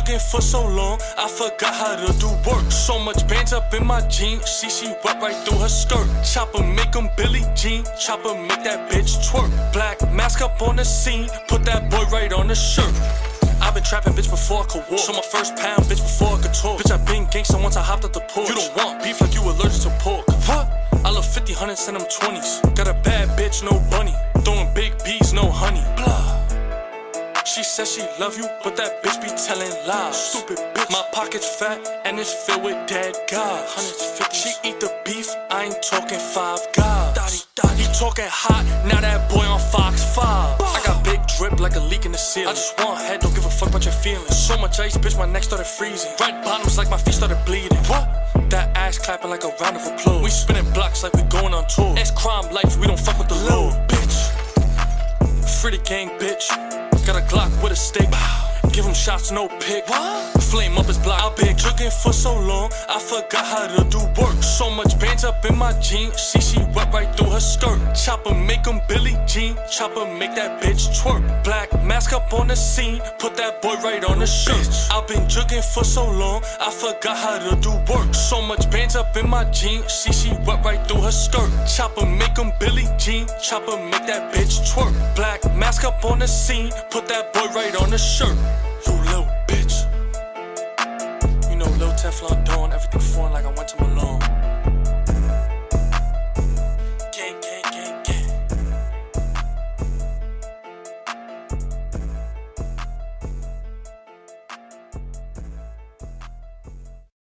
jugging for so long, I forgot how to do work. So much bands up in my jeans, she wet right through her skirt. Chopper make 'em Billie Jean, chopper make that bitch twerk. Black mask up on the scene, put that boy right on the shirt. I've been trapping, bitch, before I could walk. So my first pound, bitch, before I could talk. Bitch, I been gangsta once I hopped up the porch. You don't want beef like you allergic to pork. What? I love 50, 100s and them 20s. Got a bad bitch, no bunny. Throwing big B's, no honey. Blah. She says she love you, but that bitch be telling lies. Stupid bitch. My pocket's fat and it's filled with dead guys. 150. She eat the beef, I ain't talking 5 guys. He talking hot, now that boy on Fox 5. I got big drip like a leak in the ceiling. I just want head, don't give a fuck about your feelings. So much ice, bitch, my neck started freezing. Red bottoms like my feet started bleeding. What? That ass clapping like a round of applause. We spinning blocks like we going on tour. It's crime life, we don't fuck with the law. Bitch, free the gang, bitch. Got a Glock with a stick. Give him shots, no pick. What? Flame up his block. I've been jugging for so long, I forgot how to do work. So much bands up in my jeans, she wet right through her skirt. Chopper make 'em Billie Jean, chopper make that bitch twerk. Black mask up on the scene, put that boy right on the shirt. I've been jugging for so long, I forgot how to do work. So much bands up in my jeans, she wet right through her skirt. Chopper make 'em Billie Jean, chopper make that bitch twerk. Black mask up on the scene, put that boy right on the shirt. You little bitch. You know, Lil Teflon Dawn, everything foreign like I went to my